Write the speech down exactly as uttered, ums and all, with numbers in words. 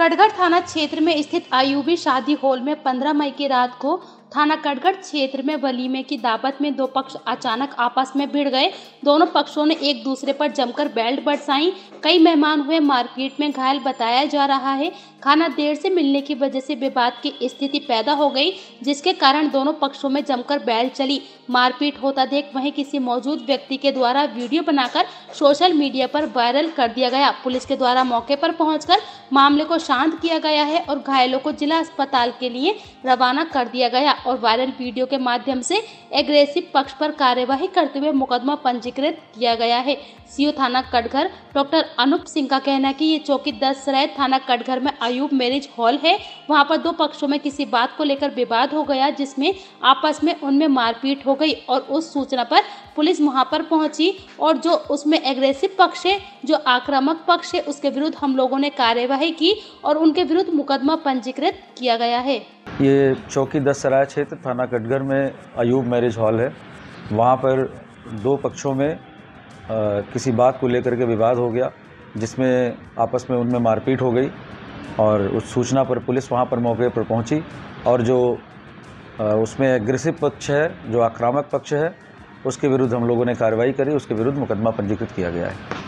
कटघर थाना क्षेत्र में स्थित आयुबी शादी हॉल में पंद्रह मई की रात को थाना कटघर क्षेत्र में वलीमे की दावत में दो पक्ष अचानक आपस में भिड़ गए। दोनों पक्षों ने एक दूसरे पर जमकर बेल्ट बरसाई। कई मेहमान हुए मारपीट में घायल बताया जा रहा है। खाना देर से मिलने की वजह से विवाद की स्थिति पैदा हो गई, जिसके कारण दोनों पक्षों में जमकर बैल चली। मारपीट होता देख वहीं किसी मौजूद व्यक्ति के द्वारा वीडियो बनाकर सोशल मीडिया पर वायरल कर दिया गया। पुलिस के द्वारा मौके पर पहुंचकर मामले को शांत किया गया है और घायलों को जिला अस्पताल के लिए रवाना कर दिया गया और वायरल वीडियो के माध्यम से एग्रेसिव पक्ष पर कार्यवाही करते हुए मुकदमा पंजीकृत किया गया है। सीओ थाना कटघर डॉक्टर अनूप सिंह का कहना है कि ये चौकी दस सराय थाना कटघर में आयुब मैरिज हॉल है। वहां पर दो पक्षों में किसी बात को लेकर विवाद हो गया, जिसमें आपस में उनमें मारपीट हो गई और उस सूचना पर पुलिस वहां पर पहुंची और जो उसमें एग्रेसिव पक्ष है, जो आक्रामक पक्ष है, उसके विरुद्ध हम लोगों ने कार्यवाही की और उनके विरुद्ध मुकदमा पंजीकृत किया गया है। ये चौकी दस सराय क्षेत्र थाना कटघर में आयुब मैरिज हॉल है। वहाँ पर दो पक्षों में आ, किसी बात को लेकर के विवाद हो गया, जिसमें आपस में उनमें मारपीट हो गई और उस सूचना पर पुलिस वहाँ पर मौके पर पहुँची और जो आ, उसमें एग्रेसिव पक्ष है, जो आक्रामक पक्ष है, उसके विरुद्ध हम लोगों ने कार्रवाई करी। उसके विरुद्ध मुकदमा पंजीकृत किया गया है।